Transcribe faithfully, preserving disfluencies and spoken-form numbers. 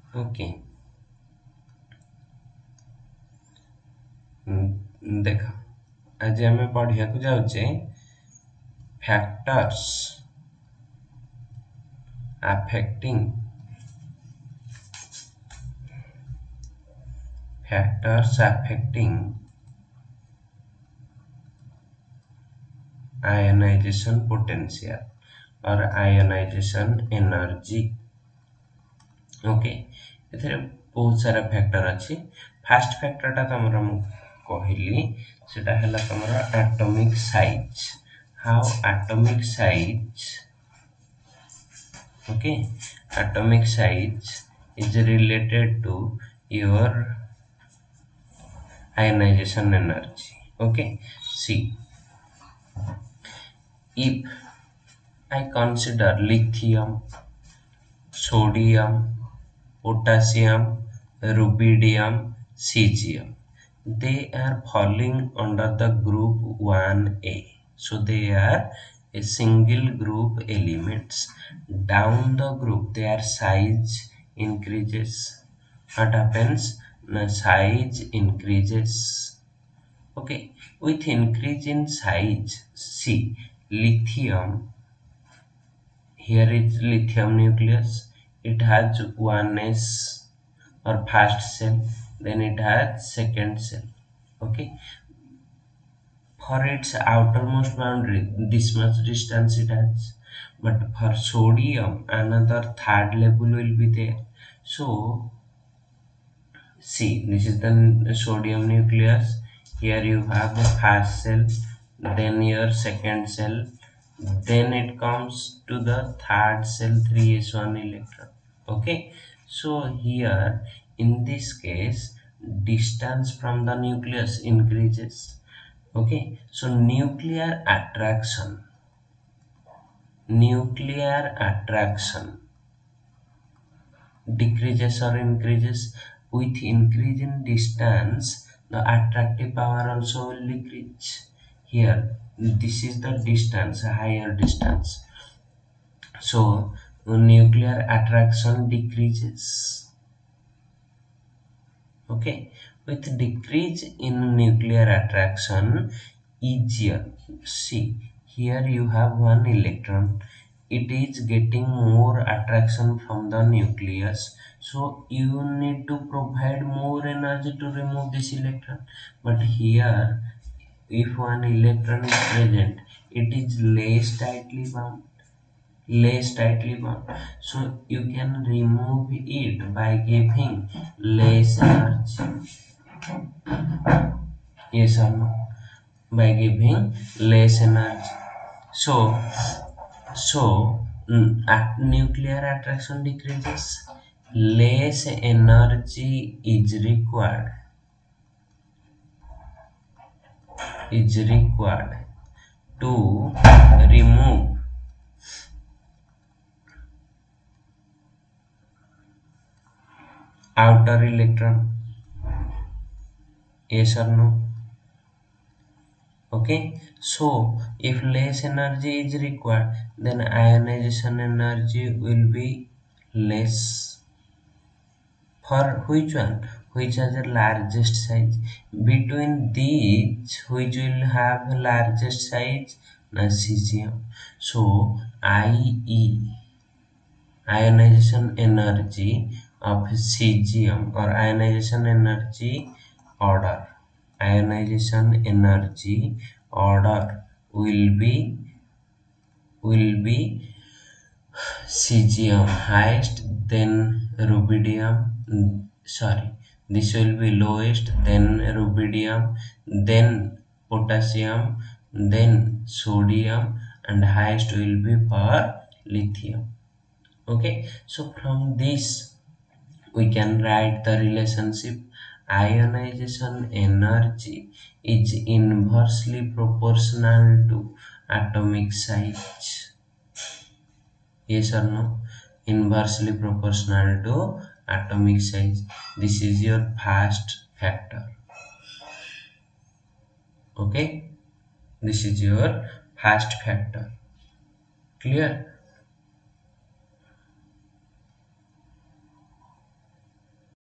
Okay देख आज आम पढ़िया को जाऊे factors affecting factors affecting ionization potential और ionization energy ओके एथरे बहुत सारा फैक्टर अच्छी फास्ट फैक्टर टा तमरा मु कहली सेटा हला तमरा atomic size how atomic size okay atomic size is related to your ionization energy. Okay, see, if I consider lithium, sodium, potassium, rubidium, cesium, they are falling under the group one A. So they are a single group elements. Down the group their size increases. What happens? The size increases. Okay, with increase in size, see, lithium, here is lithium nucleus, it has one s or first cell, then it has second cell. Okay, for its outermost boundary this much distance it has, but for sodium another third level will be there. So see, this is the sodium nucleus, here you have the first cell, then your second cell, then it comes to the third cell, three s one electron. Okay, so here in this case distance from the nucleus increases. Okay, so nuclear attraction nuclear attraction decreases or increases. With increase in distance the attractive power also will decrease. Here this is the distance, higher distance, so nuclear attraction decreases. Okay, with decrease in nuclear attraction easier, see, here you have one electron, it is getting more attraction from the nucleus, so you need to provide more energy to remove this electron. But here if one electron is present it is less tightly bound less tightly bound, so you can remove it by giving less energy. Yes or no? By giving less energy. So so mm, at nuclear attraction decreases, less energy is required is required to remove outer electron. Yes or no? Okay, so if less energy is required then ionization energy will be less. For which one? Which has the largest size? Between these which will have the largest size? Na cesium. So I E, ionization energy of cesium or ionization energy order ionization energy order will be will be cesium highest, then rubidium, sorry, this will be lowest, then rubidium, then potassium, then sodium, and highest will be for lithium. Okay, so from this we can write the relationship ionization energy is inversely proportional to atomic size. Yes or no? Inversely proportional to atomic size. This is your first factor. Okay, this is your first factor. Clear?